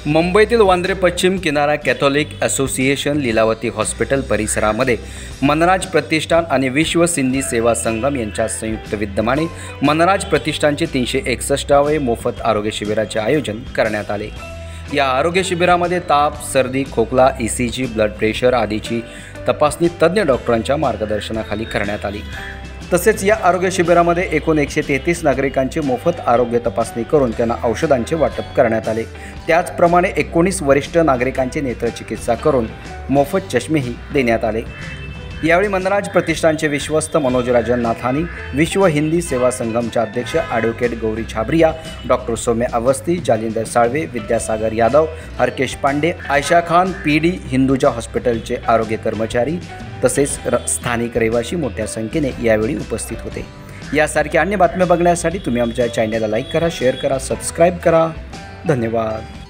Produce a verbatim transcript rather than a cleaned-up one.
मुंबईतील वांद्रे पश्चिम किनारा कॅथोलिक असोसिएशन लीलावती हॉस्पिटल परिसरामध्ये मनराज प्रतिष्ठान आणि विश्व सिंधी सेवा संगम यांच्या संयुक्त विद्यमाने मनराज प्रतिष्ठानचे तीनशे एकसष्टावे मोफत आरोग्य शिबिराचे आयोजन करण्यात आले। या आरोग्य शिबिरामध्ये ताप, सर्दी, खोकला, E C G, blood pressure आदीची तपासणी तज्ज्ञ डॉक्टरांच्या मार्गदर्शनाखाली करण्यात आली। तसेच या आरोग्य शिबिरामध्ये एकूण एकशे तेहतीस नागरिकांची मोफत आरोग्य तपासणी करून त्यांना औषधांचे वाटप करण्यात आले। त्याचप्रमाणे एकोणीस वरिष्ठ नागरिकांची नेत्रचिकित्सा करून मोफत चष्मेही देण्यात आले। यावेळी मनराज प्रतिष्ठानचे विश्वस्त मनोजराजन नाथानी, विश्व हिंदी सेवा संगमचे अध्यक्ष advocate Gauri Chhabria, doctor Saumya Awasthi, Jalindar Salve, Vidyasagar Yadav, Harkesh Pande, Ayesha Khan, P D Hinduja हॉस्पिटलचे आरोग्य कर्मचारी तसेच स्थानिक रहिवासी मोठ्या संख्येने यावेळी उपस्थित होते। यासारख्या अन्य बातम्या बघण्यासाठी तुम्ही आमच्या चॅनलला लाईक करा, शेअर करा, सबस्क्राईब करा। धन्यवाद।